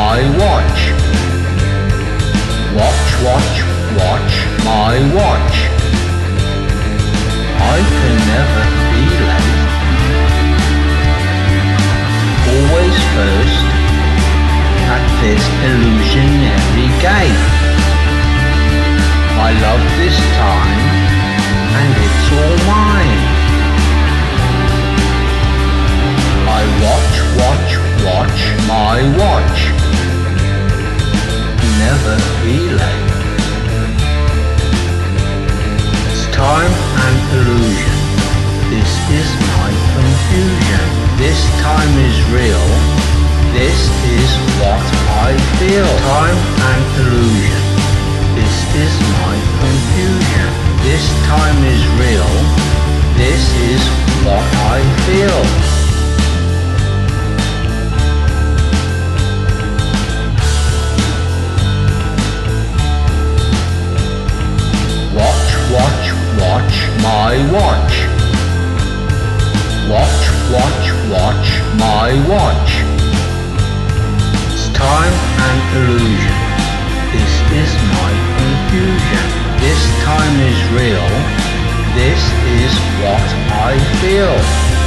my watch. Watch, watch, watch my watch. I can never be late. Always first at this illusionary gate. I love this time, and it's all mine. I watch, watch, watch my watch. Never be late. It's time and illusion. This is my confusion. This time is real. This is what I feel. Time and illusion. This is my confusion. This time is real. This is what I feel. Watch, watch, watch my watch. Watch, watch, watch my watch. It's time and illusion. This is my confusion. This time is real. This is what I feel.